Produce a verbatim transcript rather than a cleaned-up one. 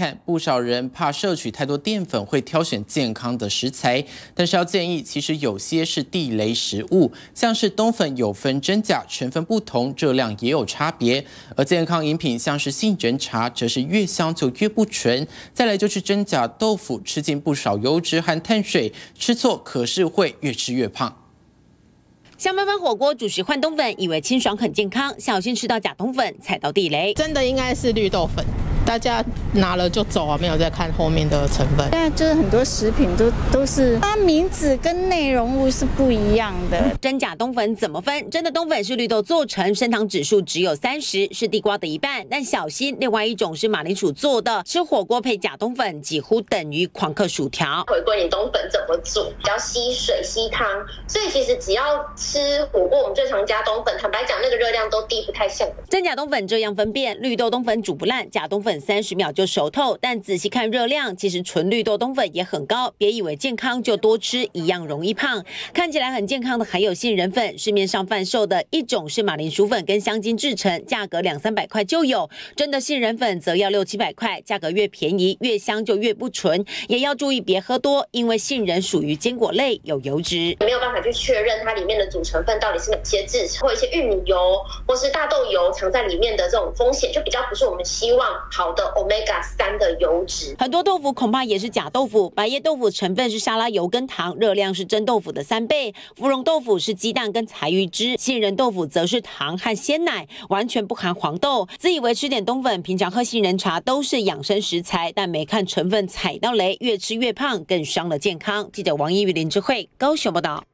看，不少人怕摄取太多淀粉，会挑选健康的食材。但是要建议，其实有些是地雷食物，像是冬粉有分真假，成分不同，热量也有差别。而健康饮品像是杏仁茶，则是越香就越不纯。再来就是真假豆腐，吃进不少油脂和碳水，吃错可是会越吃越胖。 香喷喷火锅主食换冬粉，以为清爽很健康，小心吃到假冬粉，踩到地雷。 真的应该是绿豆粉，大家拿了就走啊，没有在看后面的成分。 现在就是很多食品都都是它名字跟内容物是不一样的。 真假冬粉怎么分？真的冬粉是绿豆做成，升糖指数只有三十，是地瓜的一半。但小心，另外一种是马铃薯做的，吃火锅配假冬粉，几乎等于狂嗑薯条。 回归你冬粉怎么煮，比较吸水吸汤，所以其实只要 吃火锅，我们最常加冬粉。坦白讲，那个热量都低不太像。 真假冬粉这样分辨，绿豆冬粉煮不烂，假冬粉三十秒就熟透。但仔细看热量，其实纯绿豆冬粉也很高。别以为健康就多吃，一样容易胖。看起来很健康的还有杏仁粉，市面上贩售的一种是马铃薯粉跟香精制成，价格两三百块就有。真的杏仁粉则要六七百块，价格越便宜越香就越不纯。也要注意别喝多，因为杏仁属于坚果类，有油脂， 没有办法去确认它里面的组成分 到底是哪些制成，或一些玉米油或是大豆油藏在里面的这种风险，就比较不是我们希望好的 omega 三的油脂。 很多豆腐恐怕也是假豆腐，百叶豆腐成分是沙拉油跟糖，热量是真豆腐的三倍；芙蓉豆腐是鸡蛋跟柴鱼汁，杏仁豆腐则是糖和鲜奶，完全不含黄豆。自以为吃点冬粉，平常喝杏仁茶都是养生食材，但没看成分踩到雷，越吃越胖，更伤了健康。记者王一瑜、林智慧高雄报道。